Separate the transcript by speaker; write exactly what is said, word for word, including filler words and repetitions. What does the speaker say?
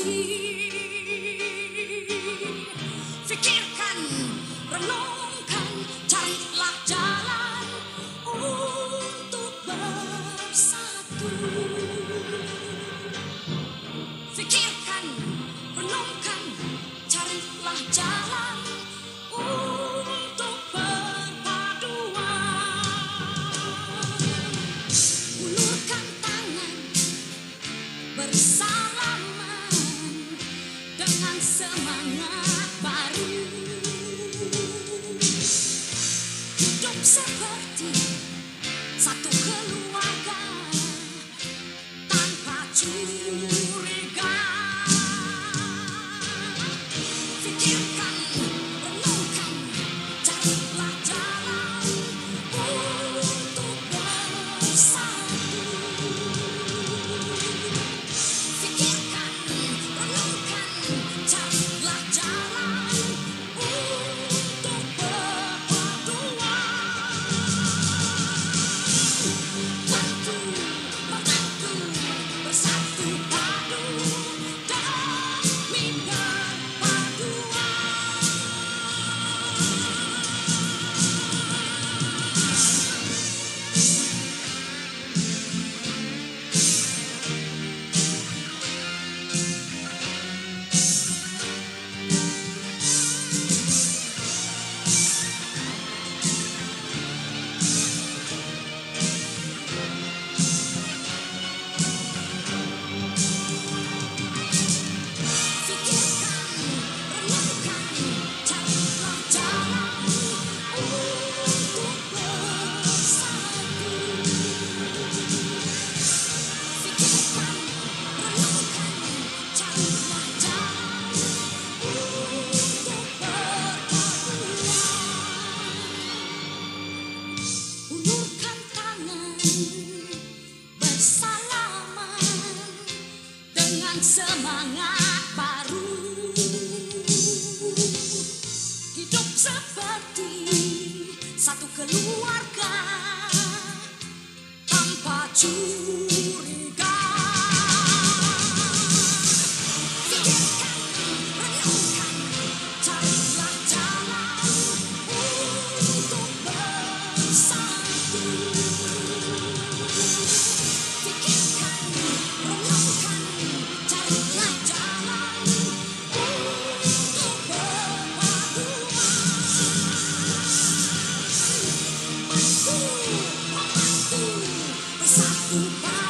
Speaker 1: Pikirkan, renungkan, carilah jalan untuk bersatu. Pikirkan, renungkan, carilah jalan untuk berpaduan. Ulurkan tangan bersalaman dengan semangat baru. Hidup seperti satu keluarga tanpa curiga. Pikirkan, renungkan, carilah jalan untuk bersatu. Pikirkan, renungkan, carilah jalan untuk berpaduan. Bantu, membantu, bersatu padu demi berpaduan. Pikirkan, renungkan, carilah jalan untuk bersatu. Pikirkan, renungkan, carilah jalan untuk berpaduan. Ulurkan tangan bersalaman dengan semangat baru. Hidup seperti satu keluarga tanpa curiga. Pikirkan, renungkan, carilah jalan untuk bersatu. Pikirkan, renungkan, carilah jalan untuk berpaduan. Bantu, membantu, bersatu padu